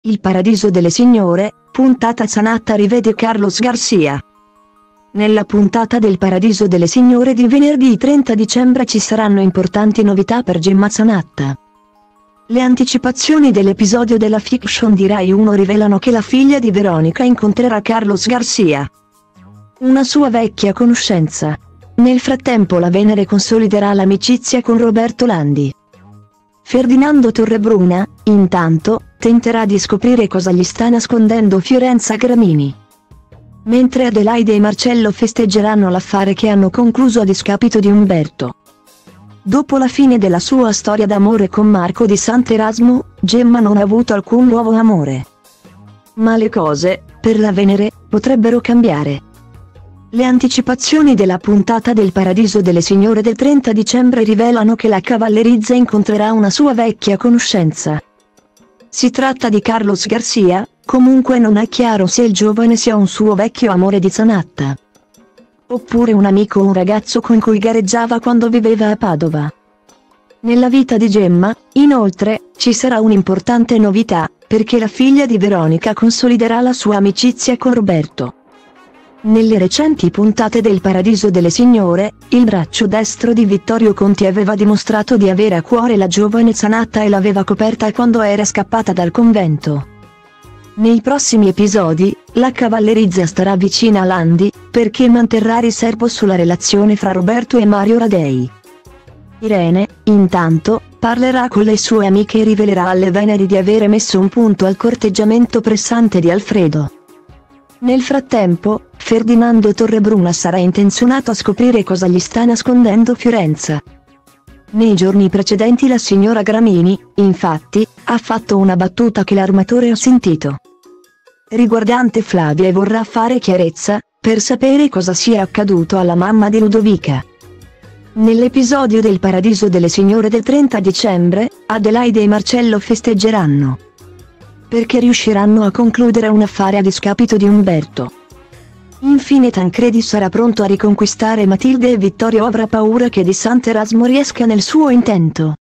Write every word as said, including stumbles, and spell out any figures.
Il paradiso delle signore, puntata Zanatta rivede Carlos Garcia. Nella puntata del Paradiso delle Signore di venerdì trenta dicembre ci saranno importanti novità per Gemma Zanatta. Le anticipazioni dell'episodio della fiction di Rai uno rivelano che la figlia di Veronica incontrerà Carlos Garcia, una sua vecchia conoscenza. Nel frattempo la Venere consoliderà l'amicizia con Roberto Landi. Ferdinando Torrebruna, intanto, tenterà di scoprire cosa gli sta nascondendo Fiorenza Gramini. Mentre Adelaide e Marcello festeggeranno l'affare che hanno concluso a discapito di Umberto. Dopo la fine della sua storia d'amore con Marco di Sant'Erasmo, Gemma non ha avuto alcun nuovo amore. Ma le cose, per la Venere, potrebbero cambiare. Le anticipazioni della puntata del Paradiso delle Signore del trenta dicembre rivelano che la cavallerizza incontrerà una sua vecchia conoscenza. Si tratta di Carlos Garcia, comunque non è chiaro se il giovane sia un suo vecchio amore di Zanatta, oppure un amico o un ragazzo con cui gareggiava quando viveva a Padova. Nella vita di Gemma, inoltre, ci sarà un'importante novità, perché la figlia di Veronica consoliderà la sua amicizia con Roberto. Nelle recenti puntate del Paradiso delle Signore, il braccio destro di Vittorio Conti aveva dimostrato di avere a cuore la giovane Zanatta e l'aveva coperta quando era scappata dal convento. Nei prossimi episodi, la cavallerizza starà vicina a Landi, perché manterrà riserbo sulla relazione fra Roberto e Mario Radei. Irene, intanto, parlerà con le sue amiche e rivelerà alle Veneri di avere messo un punto al corteggiamento pressante di Alfredo. Nel frattempo, Ferdinando Torrebruna sarà intenzionato a scoprire cosa gli sta nascondendo Fiorenza. Nei giorni precedenti la signora Gramini, infatti, ha fatto una battuta che l'armatore ha sentito, riguardante Flavia, e vorrà fare chiarezza, per sapere cosa sia accaduto alla mamma di Ludovica. Nell'episodio del Paradiso delle Signore del trenta dicembre, Adelaide e Marcello festeggeranno, perché riusciranno a concludere un affare a discapito di Umberto. Infine Tancredi sarà pronto a riconquistare Matilde e Vittorio avrà paura che di Sant'Erasmo riesca nel suo intento.